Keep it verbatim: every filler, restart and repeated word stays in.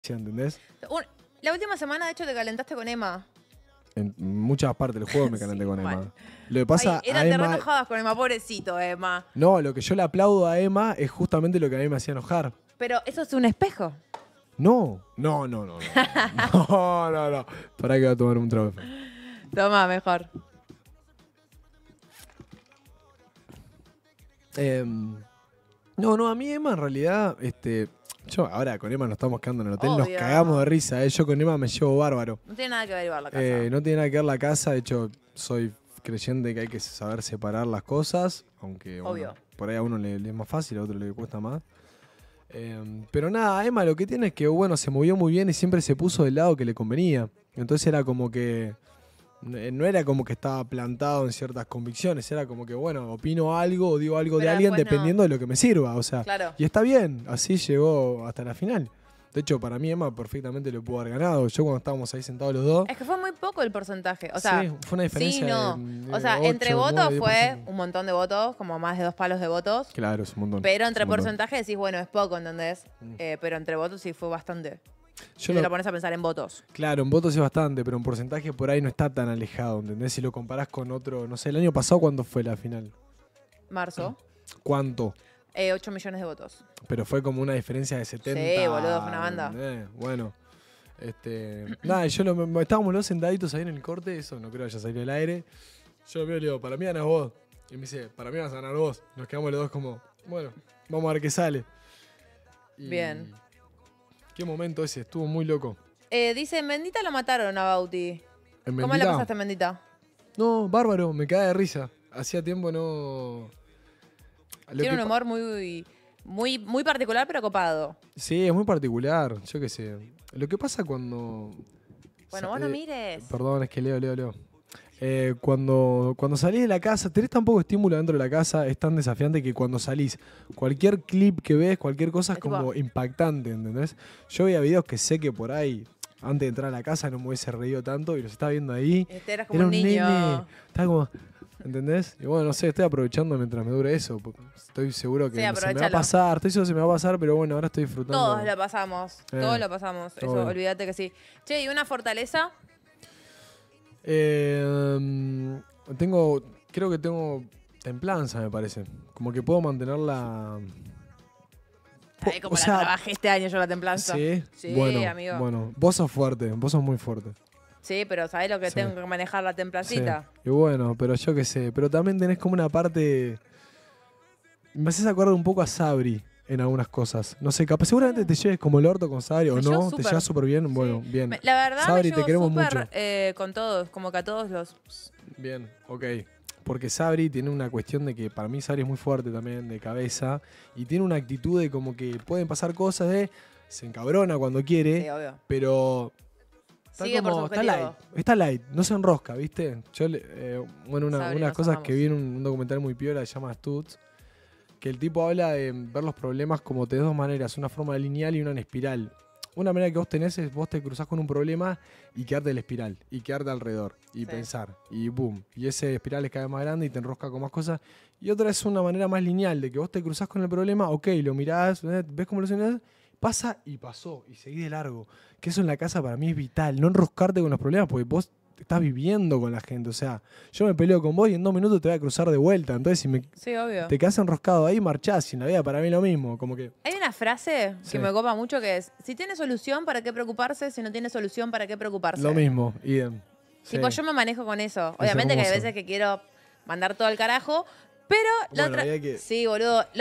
¿entendés? Un- la última semana, de hecho, te calentaste con Emma. En muchas partes del juego me calenté Sí, con Emma. mal. Lo que pasa Ay, eran a te Emma... re enojabas con Emma, pobrecito Emma. No, lo que yo le aplaudo a Emma es justamente lo que a mí me hacía enojar. Pero eso es un espejo. No, no, no, no, no. No, no, no. Pará que voy a tomar un trago. Toma, mejor. Eh, no, no, a mí Emma en realidad, este, yo ahora con Emma nos estamos quedando en el hotel, nos Obvio. cagamos de risa, eh. Yo con Emma me llevo bárbaro. No tiene nada que ver igual la casa. Eh, no tiene nada que ver la casa, de hecho soy creyente que hay que saber separar las cosas, aunque bueno, Obvio. por ahí a uno le, le es más fácil, a otro le cuesta más. Eh, pero nada, Emma lo que tiene es que bueno, se movió muy bien y siempre se puso del lado que le convenía. Entonces era como que no era como que estaba plantado en ciertas convicciones, era como que bueno, opino algo o digo algo Pero de alguien después no. dependiendo de lo que me sirva, o sea, Claro. y está bien, así llegó hasta la final. De hecho, para mí Emma perfectamente lo pudo haber ganado. Yo cuando estábamos ahí sentados los dos, Es que fue muy poco el porcentaje. O sea, sí, fue una diferencia sí, no. de- de O sea, ocho, entre votos nueve, diez por fue ciento. un montón de votos, como más de dos palos de votos. Claro, es un montón. Pero es entre un montón. porcentaje decís, bueno, es poco, ¿entendés? Mm. Eh, pero entre votos sí fue bastante. Yo Si lo- te lo pones a pensar en votos. Claro, en votos es bastante, pero en porcentaje por ahí no está tan alejado, ¿entendés? Si lo comparás con otro, no sé, el año pasado, ¿cuándo fue la final? Marzo, ¿Cuánto? eh, ocho millones de votos. Pero fue como una diferencia de setenta. Sí, boludo, fue una banda. ¿entendés? Bueno, este, nada, yo lo, me- estábamos los sentaditos ahí en el corte, eso no creo que haya salido al aire. Yo lo veo y le digo, para mí ganas vos. Y me dice, para mí vas a ganar vos. Nos quedamos los dos como, bueno, vamos a ver qué sale. Y Bien. Qué momento ese, estuvo muy loco. Eh, dice, en Bendita lo mataron a Bauti. ¿En ¿Cómo Bendita? la pasaste en Bendita? No, bárbaro, me cae de risa. Hacía tiempo no... Lo Tiene que un pa- humor muy, muy, muy particular, pero copado. Sí, es muy particular, yo qué sé. Lo que pasa cuando... Bueno, sa- vos no eh, mires. Perdón, es que leo, leo, leo. Eh, cuando, cuando salís de la casa, tenés tan poco estímulo dentro de la casa, es tan desafiante que cuando salís, cualquier clip que ves, cualquier cosa es Es tipo- como impactante, ¿entendés? Yo veía videos que sé que por ahí, antes de entrar a la casa, no me hubiese reído tanto y los estaba viendo ahí. Este eras como Era un un niño. nene, estaba como... ¿Entendés? Y bueno, no sé, estoy aprovechando mientras me dure eso. Porque estoy seguro que Sí, se me va a aprovechalo. pasar, estoy seguro que se me va a pasar, pero bueno, ahora estoy disfrutando. Todos lo pasamos. Eh, Todos lo pasamos. Eso, obvio. olvídate que sí. Che, ¿y una fortaleza? Eh, mm, tengo, creo que tengo templanza, me parece. Como que puedo mantenerla. Ay, como o la sea, trabajé este año yo la templanza. Sí, Sí, bueno, amigo. bueno, vos sos fuerte, vos sos muy fuerte. Sí, pero ¿sabés lo que Sí. tengo que manejar la Sí. templancita? Y bueno, pero yo qué sé, pero también tenés como una parte. Me haces acordar un poco a Sabri en algunas cosas. No sé, capaz seguramente te lleves como el orto con Sabri o Me no, llevo te súper. llevas súper bien. Sí. Bueno, bien. Me- La verdad Sabri, me te queremos llevo súper mucho. eh, con todos, como que a todos los... Bien, ok. Porque Sabri tiene una cuestión de que para mí Sabri es muy fuerte también, de cabeza, y tiene una actitud de como que pueden pasar cosas de. Se encabrona cuando quiere, Sí, obvio. pero. Está Sigue por como, su está objetivo. light, está light, no se enrosca, ¿viste? Yo, le- eh, bueno, una, Sabri, unas nos cosas amamos. que vi en un, un documental muy piola, se llama Stutz, que el tipo habla de ver los problemas como de dos maneras, una forma lineal y una en espiral. Una manera que vos tenés es vos te cruzás con un problema y quedarte en la espiral, y quedarte alrededor, y Sí. pensar, y boom. Y ese espiral es cada vez más grande y te enrosca con más cosas. Y otra es una manera más lineal, de que vos te cruzás con el problema, ok, lo mirás, eh, ves cómo lo solucionás, pasa y pasó, y seguí de largo. Que eso en la casa para mí es vital, no enroscarte con los problemas, porque vos estás viviendo con la gente. O sea, yo me peleo con vos y en dos minutos te voy a cruzar de vuelta. Entonces, si me, Sí, obvio. te quedas enroscado ahí, marchás. Y en la vida para mí lo mismo. Como que, Hay una frase Sí. que me copa mucho que es, si tiene solución, ¿para qué preocuparse? Si no tiene solución, ¿para qué preocuparse? lo mismo. idem. Tipo, Sí. yo me manejo con eso. Obviamente que hay hermoso. veces que quiero mandar todo al carajo, pero la Bueno, otra... ahí hay que- Sí, boludo.